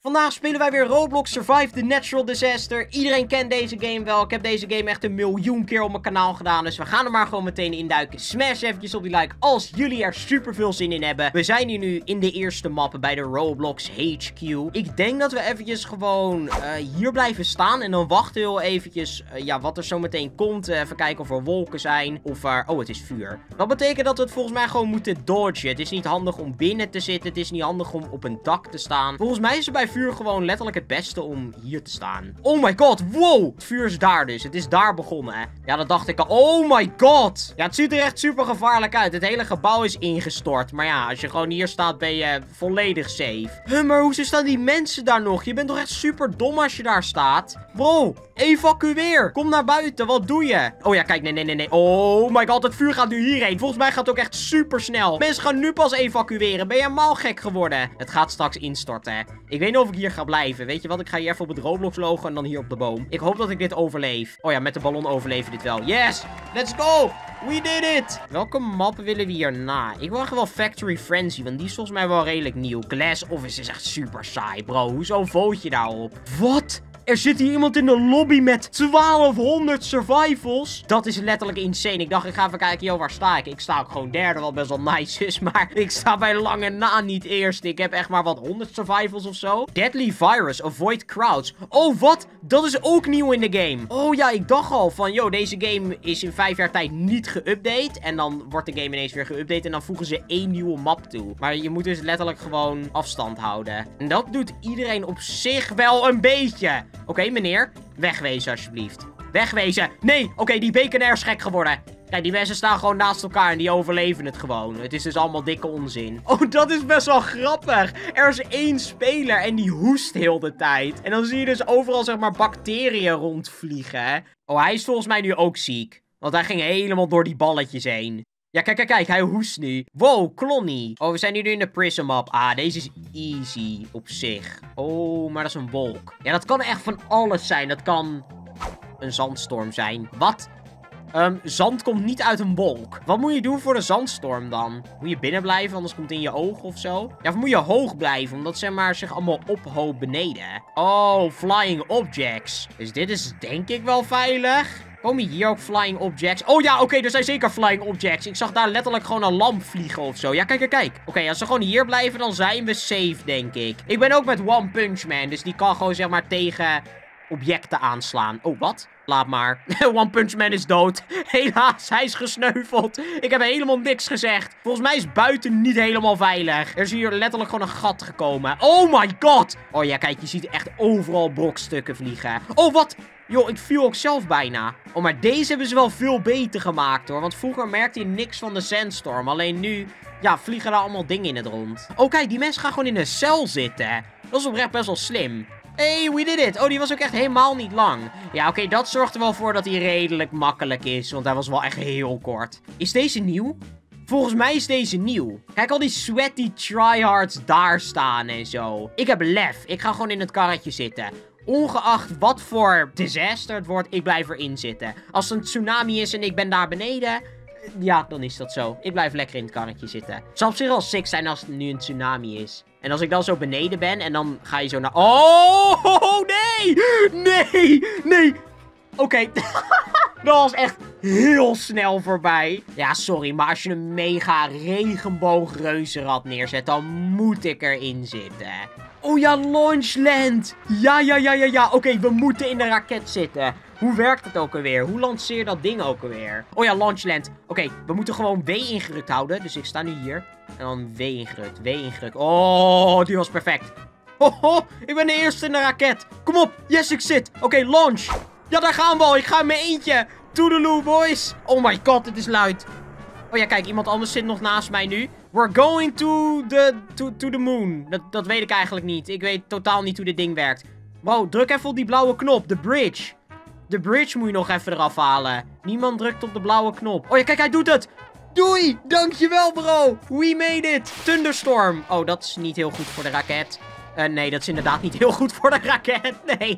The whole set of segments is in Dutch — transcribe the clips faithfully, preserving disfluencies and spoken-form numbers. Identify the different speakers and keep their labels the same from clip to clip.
Speaker 1: Vandaag spelen wij weer Roblox Survive the Natural Disaster. Iedereen kent deze game wel. Ik heb deze game echt een miljoen keer op mijn kanaal gedaan. Dus we gaan er maar gewoon meteen induiken. Smash eventjes op die like als jullie er super veel zin in hebben. We zijn hier nu in de eerste map bij de Roblox H Q. Ik denk dat we eventjes gewoon uh, hier blijven staan. En dan wachten we heel eventjes uh, ja, wat er zo meteen komt. Uh, even kijken of er wolken zijn. Of er... Oh, het is vuur. Dat betekent dat we het volgens mij gewoon moeten dodgen. Het is niet handig om binnen te zitten. Het is niet handig om op een dak te staan. Volgens mij is het bij vuur gewoon letterlijk het beste om hier te staan. Oh my god, wow! Het vuur is daar dus. Het is daar begonnen, hè. Ja, dat dacht ik al. Oh my god! Ja, het ziet er echt super gevaarlijk uit. Het hele gebouw is ingestort. Maar ja, als je gewoon hier staat, ben je volledig safe. Huh, maar hoezo staan die mensen daar nog? Je bent toch echt super dom als je daar staat? Bro, evacueer! Kom naar buiten, wat doe je? Oh ja, kijk, nee, nee, nee, nee. Oh my god, het vuur gaat nu hierheen. Volgens mij gaat het ook echt super snel. Mensen gaan nu pas evacueren. Ben je helemaal gek geworden? Het gaat straks instorten, hè. Ik weet niet of ik hier ga blijven. Weet je wat? Ik ga hier even op het Roblox logo en dan hier op de boom. Ik hoop dat ik dit overleef. Oh ja, met de ballon overleven dit wel. Yes! Let's go! We did it! Welke map willen we hierna? Ik wil echt wel Factory Frenzy, want die is volgens mij wel redelijk nieuw. Glass Office is echt super saai, bro. Hoezo vote je daarop? Wat? Er zit hier iemand in de lobby met twaalfhonderd survivals. Dat is letterlijk insane. Ik dacht, ik ga even kijken, joh, waar sta ik? Ik sta ook gewoon derde, wat best wel nice is. Maar ik sta bij lange na niet eerst. Ik heb echt maar wat honderd survivals of zo. Deadly Virus, Avoid Crowds. Oh, wat? Dat is ook nieuw in de game. Oh ja, ik dacht al van, joh, deze game is in vijf jaar tijd niet geüpdate. En dan wordt de game ineens weer geüpdate. En dan voegen ze één nieuwe map toe. Maar je moet dus letterlijk gewoon afstand houden. En dat doet iedereen op zich wel een beetje. Oké, okay, meneer. Wegwezen, alsjeblieft. Wegwezen. Nee, oké, okay, die beconair is gek geworden. Kijk, die mensen staan gewoon naast elkaar en die overleven het gewoon. Het is dus allemaal dikke onzin. Oh, dat is best wel grappig. Er is één speler en die hoest heel de tijd. En dan zie je dus overal, zeg maar, bacteriën rondvliegen, hè. Oh, hij is volgens mij nu ook ziek. Want hij ging helemaal door die balletjes heen. Ja, kijk, kijk, kijk. Hij hoest nu. Wow, Klonnie. Oh, we zijn nu in de Prism map. Ah, deze is easy op zich. Oh, maar dat is een wolk. Ja, dat kan echt van alles zijn. Dat kan een zandstorm zijn. Wat? Um, zand komt niet uit een wolk. Wat moet je doen voor de zandstorm dan? Moet je binnen blijven, anders komt het in je ogen of zo? Ja, of moet je hoog blijven, omdat zeg maar zich allemaal ophoopt beneden? Oh, flying objects. Dus dit is denk ik wel veilig. Komen hier ook flying objects? Oh ja, oké, okay, er zijn zeker flying objects. Ik zag daar letterlijk gewoon een lamp vliegen of zo. Ja, kijk, kijk, kijk. Oké, okay, als ze gewoon hier blijven, dan zijn we safe, denk ik. Ik ben ook met One Punch Man, dus die kan gewoon, zeg maar, tegen objecten aanslaan. Oh, wat? Laat maar. One Punch Man is dood. Helaas, hij is gesneuveld. Ik heb helemaal niks gezegd. Volgens mij is buiten niet helemaal veilig. Er is hier letterlijk gewoon een gat gekomen. Oh my god. Oh ja, kijk, je ziet echt overal brokstukken vliegen. Oh, wat? Joh, ik viel ook zelf bijna. Oh, maar deze hebben ze wel veel beter gemaakt, hoor. Want vroeger merkte je niks van de sandstorm. Alleen nu, ja, vliegen er allemaal dingen in het rond. Oh, kijk, die mensen gaan gewoon in een cel zitten. Dat is oprecht best wel slim. Hey, we did it. Oh, die was ook echt helemaal niet lang. Ja, oké, okay, dat zorgt er wel voor dat hij redelijk makkelijk is. Want hij was wel echt heel kort. Is deze nieuw? Volgens mij is deze nieuw. Kijk al die sweaty tryhards daar staan en zo. Ik heb lef. Ik ga gewoon in het karretje zitten. Ongeacht wat voor disaster het wordt, ik blijf erin zitten. Als het een tsunami is en ik ben daar beneden, ja, dan is dat zo. Ik blijf lekker in het karretje zitten. Het zal op zich wel sick zijn als het nu een tsunami is. En als ik dan zo beneden ben en dan ga je zo naar... Oh, nee! Nee! Nee! Oké. Okay. Dat was echt heel snel voorbij. Ja, sorry, maar als je een mega regenboogreuzenrad neerzet, dan moet ik erin zitten. Oh ja, Launchland. Ja, ja, ja, ja, ja. Oké, okay, we moeten in de raket zitten. Hoe werkt het ook alweer? Hoe lanceer je dat ding ook alweer? Oh ja, Launchland. Oké, okay, we moeten gewoon W ingedrukt houden. Dus ik sta nu hier. En dan W ingedrukt. W ingedrukt. Oh, die was perfect. Oh, oh, ik ben de eerste in de raket. Kom op. Yes, ik zit. Oké, okay, launch. Ja, daar gaan we al. Ik ga in mijn eentje. Toodaloo, boys. Oh my god, het is luid. Oh ja, kijk, iemand anders zit nog naast mij nu. We're going to the, to, to the moon. Dat, dat weet ik eigenlijk niet. Ik weet totaal niet hoe dit ding werkt. Wow, druk even op die blauwe knop. De bridge. De bridge moet je nog even eraf halen. Niemand drukt op de blauwe knop. Oh ja, kijk, hij doet het. Doei, dankjewel, bro. We made it. Thunderstorm. Oh, dat is niet heel goed voor de raket. Uh, nee, dat is inderdaad niet heel goed voor de raket. Nee.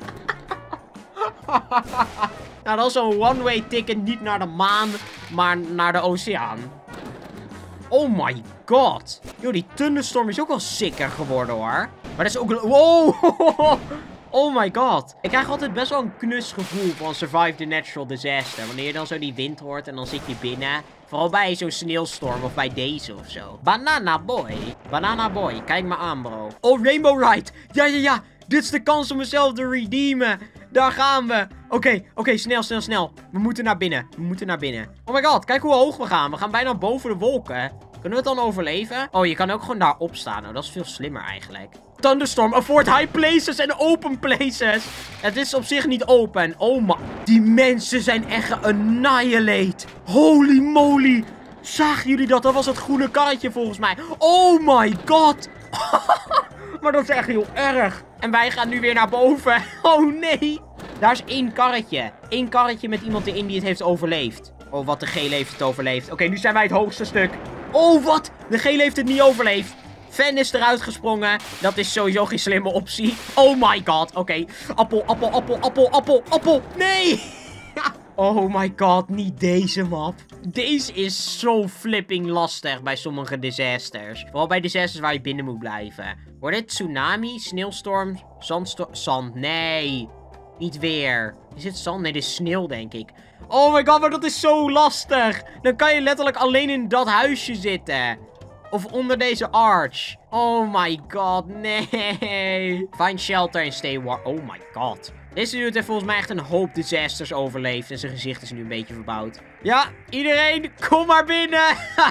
Speaker 1: Nou, dat is een one-way ticket niet naar de maan, maar naar de oceaan. Oh my god. Yo, die thunderstorm is ook wel sicker geworden, hoor. Maar dat is ook... Wow! Oh my god. Ik krijg altijd best wel een knus gevoel van Survive the Natural Disaster. Wanneer je dan zo die wind hoort en dan zit je binnen. Vooral bij zo'n sneeuwstorm of bij deze of zo. Banana Boy. Banana Boy. Kijk me aan, bro. Oh, Rainbow Ride. Ja, ja, ja. Dit is de kans om mezelf te redeemen. Daar gaan we. Oké, okay, oké. Okay, snel, snel, snel. We moeten naar binnen. We moeten naar binnen. Oh my god. Kijk hoe hoog we gaan. We gaan bijna boven de wolken. Kunnen we het dan overleven? Oh, je kan ook gewoon daar opstaan. Nou, dat is veel slimmer eigenlijk. Thunderstorm, avoid high places en open places. Het is op zich niet open. Oh man, die mensen zijn echt geannihilate. Holy moly. Zagen jullie dat? Dat was het groene karretje volgens mij. Oh my god. Maar dat is echt heel erg. En wij gaan nu weer naar boven. Oh nee. Daar is één karretje. Eén karretje met iemand erin die het heeft overleefd. Oh, wat de gele heeft het overleefd. Oké, okay, nu zijn wij het hoogste stuk. Oh, wat? De gele heeft het niet overleefd. Fan is eruit gesprongen. Dat is sowieso geen slimme optie. Oh my god. Oké. Okay. Appel, appel, appel, appel, appel, appel. Nee. Oh my god. Niet deze map. Deze is zo flipping lastig bij sommige disasters. Vooral bij disasters waar je binnen moet blijven. Wordt dit tsunami, sneeuwstorm, zandstorm, zand? Nee. Niet weer. Is het zand? Nee, dit is sneeuw, denk ik. Oh my god, maar dat is zo lastig. Dan kan je letterlijk alleen in dat huisje zitten. Of onder deze arch. Oh my god, nee. Find shelter and stay warm. Oh my god. Deze dude heeft volgens mij echt een hoop disasters overleefd. En zijn gezicht is nu een beetje verbouwd. Ja, iedereen, kom maar binnen.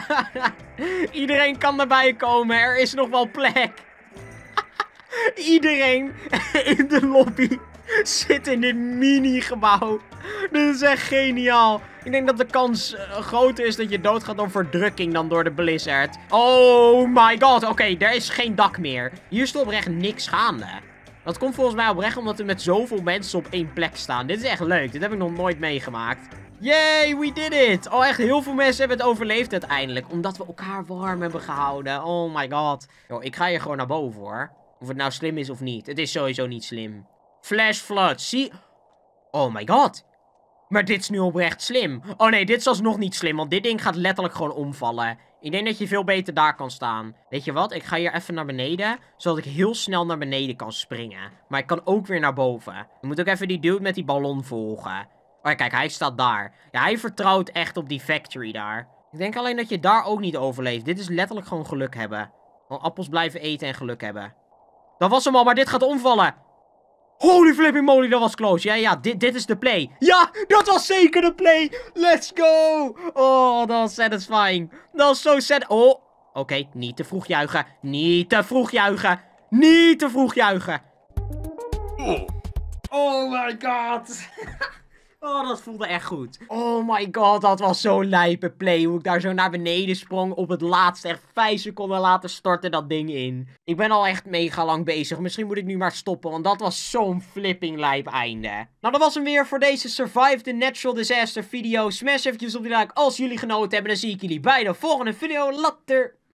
Speaker 1: Iedereen kan erbij komen. Er is nog wel plek. Iedereen in de lobby zit in dit mini-gebouw. Dit is echt geniaal. Ik denk dat de kans uh, groter is dat je doodgaat door verdrukking dan door de blizzard. Oh my god. Oké, okay, er is geen dak meer. Hier is oprecht niks gaande. Dat komt volgens mij oprecht omdat we met zoveel mensen op één plek staan. Dit is echt leuk. Dit heb ik nog nooit meegemaakt. Yay, we did it. Oh, echt heel veel mensen hebben het overleefd uiteindelijk. Omdat we elkaar warm hebben gehouden. Oh my god. Yo, ik ga hier gewoon naar boven hoor. Of het nou slim is of niet. Het is sowieso niet slim. Flash flood. Zie... Oh my god. Maar dit is nu oprecht slim. Oh nee, dit is alsnog niet slim. Want dit ding gaat letterlijk gewoon omvallen. Ik denk dat je veel beter daar kan staan. Weet je wat? Ik ga hier even naar beneden. Zodat ik heel snel naar beneden kan springen. Maar ik kan ook weer naar boven. Je moet ook even die dude met die ballon volgen. Oh ja, kijk, hij staat daar. Ja, hij vertrouwt echt op die factory daar. Ik denk alleen dat je daar ook niet overleeft. Dit is letterlijk gewoon geluk hebben. Gewoon appels blijven eten en geluk hebben. Dat was hem al, maar dit gaat omvallen. Holy flipping moly, dat was close. Ja, ja, dit, dit is de play. Ja, dat was zeker de play. Let's go. Oh, dat was satisfying. Dat was zo sad. Oh, oké, okay, niet te vroeg juichen. Niet te vroeg juichen. Niet te vroeg juichen. Oh my god. Oh, dat voelde echt goed. Oh my god, dat was zo'n lijpe play. Hoe ik daar zo naar beneden sprong op het laatste. Echt vijf seconden later stortte dat ding in. Ik ben al echt mega lang bezig. Misschien moet ik nu maar stoppen, want dat was zo'n flipping lijp einde. Nou, dat was hem weer voor deze Survive the Natural Disaster video. Smash eventjes op die like als jullie genoten hebben. Dan zie ik jullie bij de volgende video. Later.